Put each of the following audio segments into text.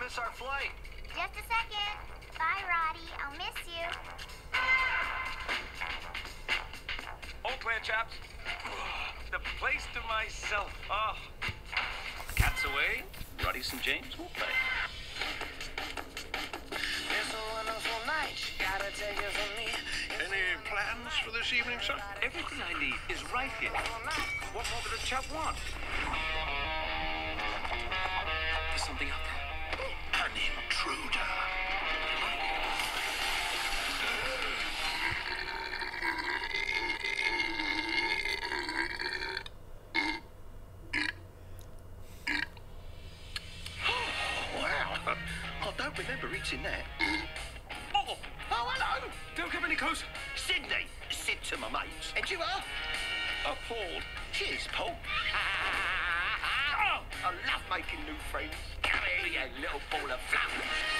miss our flight. Just a second. Bye, Roddy. I'll miss you. Whole plan, chaps. The place to myself. Oh. Cat's away. Roddy's and James will play. It's a wonderful night. Gotta take it from me. Any plans for this evening, sir? Everything I need is right here. What more does a chap want? There's something out there. An intruder. Wow. I don't remember eating that. Oh! Oh, hello. Don't come any closer. Sydney. Sid to my mates. And you are? Appalled. Cheers, Paul. Oh, I love making new friends. Come here, you little ball of fluff.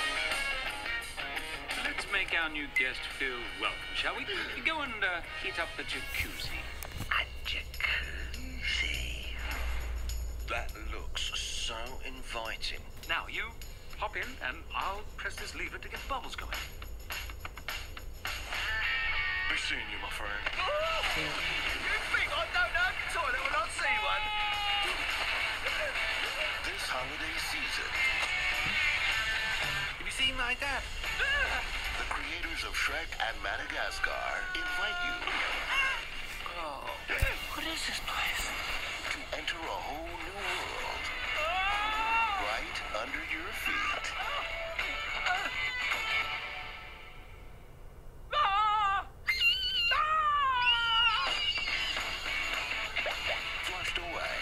Let's make our new guest feel welcome, shall we? Go and heat up the jacuzzi. A jacuzzi. That looks so inviting. Now, you hop in, and I'll press this lever to get the bubbles going. Be seeing you, my friend. You think I don't know the toilet when I see one? This holiday season, Have you seen my dad? the creators of Shrek and Madagascar invite you Oh, what is this place? to enter a whole new world right under your feet. Flushed away.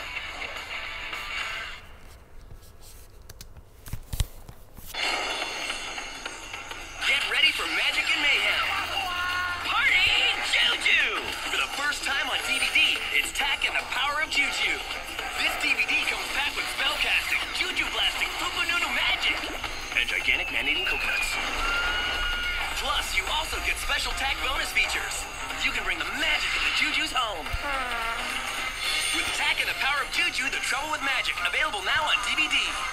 Get ready for magic and mayhem. Party Juju! For the first time on DVD, it's Tak and the Power of Juju. This DVD comes packed with spellcasting, juju blasting, fuku-nunu magic, and gigantic man-eating coconuts. Plus, you also get special Tak bonus features. You can bring the magic of the Jujus home. With Tak and the Power of Juju, The Trouble with Magic, available now on DVD.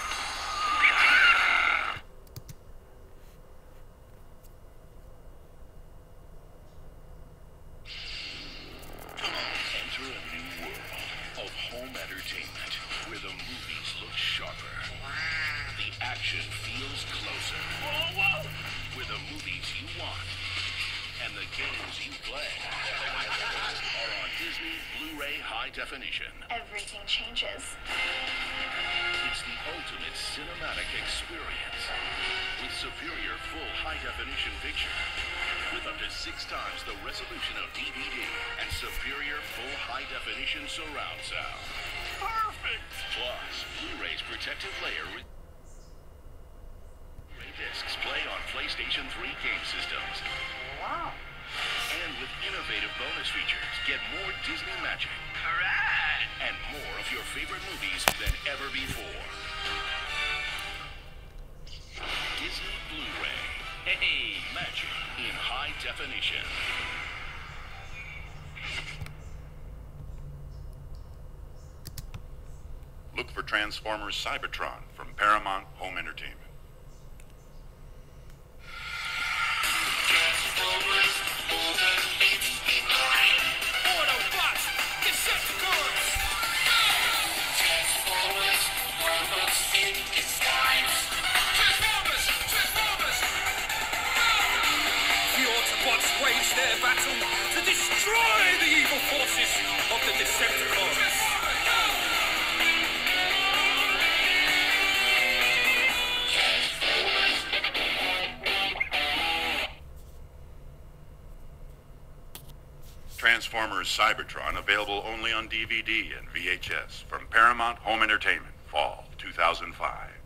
Enter a new world of home entertainment where the movies look sharper. The action feels closer. Where the movies you want and the games you play are on Disney Blu-ray High Definition. Everything changes. It's the ultimate cinematic experience with superior full high definition picture with up to 6 times the resolution of DVD and superior full high definition surround sound. Perfect! Plus, Blu-ray's protective layer with discs play on PlayStation 3 game systems. Wow. And with innovative bonus features, get more Disney magic. Alright! And more of your favorite movies than ever before. Disney Blu-ray. Hey, magic in high definition. Look for Transformers Cybertron from Paramount Home Entertainment. Autobots! Decepticons! Transformers! Transformers! The Autobots wage their battle to destroy the evil forces of the Decepticons! Transformers Cybertron available only on DVD and VHS from Paramount Home Entertainment, fall 2005.